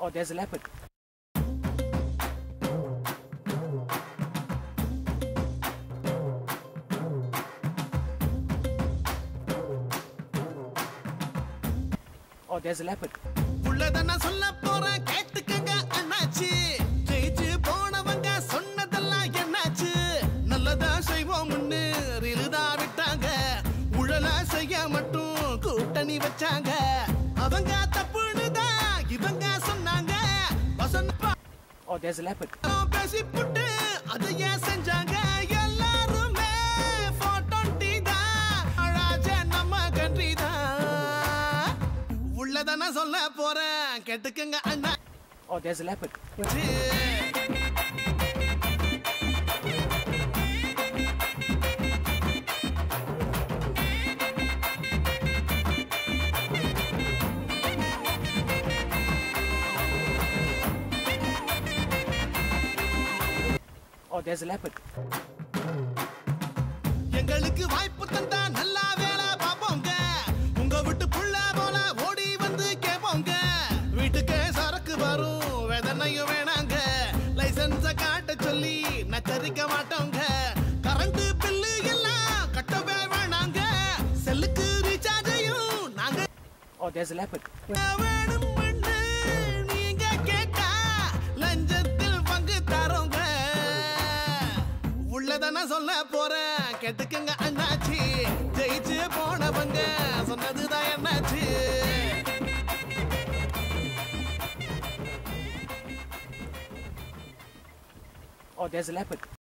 Oh, there's a leopard. Oh, there's a leopard. உள்ளதன சொல்ல போறேன் கேட்டுக்கங்க அண்ணாச்சி ஜெயிச்சு போனவங்க சொன்னதெல்லாம் என்னாச்சு நல்லதா செய்வோம்னு ரிலுதா விட்டாங்க உழல செய்ய மட்டும் கூட்டணி வச்சாங்க அவங்க தப்புனுதான் இவங்க சொன்னாங்க Oh, there's a leopard. பேசி புட்டு அதையே செஞ்சாங்க எல்லாருமே 420 தான் அழாஜ நம்ம கண்ட்ரி தான் உள்ளதன சொல்ல போறேன் கேட்டுக்கங்க அண்ணா Oh, there's a leopard. Oh, there's a leopard. எங்களுக்கு வாய்ப்பு தந்தா நல்லா வேலை பாப்போங்க உங்க வீட்டுக்குள்ள போல ஓடி வந்து கேட்போங்க வீட்டுக்கு சரக்கு வரும் வேதனையும் வேணாங்க லைசன்ஸ காட்ட சொல்லி நச்சரிக்க மாட்டோங்க கரண்ட் பில்லு எல்லாம் கட்டவே வேணாங்க செல்லுக்கு ரீசார்ஜையும் நாங்க Oh, there's a leopard. வேணும்னு நீங்க கேட்டா லஞ்சத்தில் பங்கு தரோங்க உள்ளதன சொல்ல போறேன் கேட்டுக்கங்க அண்ணாச்சி ஜெயிச்சு போனவங்க சொன்னதுதான் என்னாச்சு Oh, there's a leopard.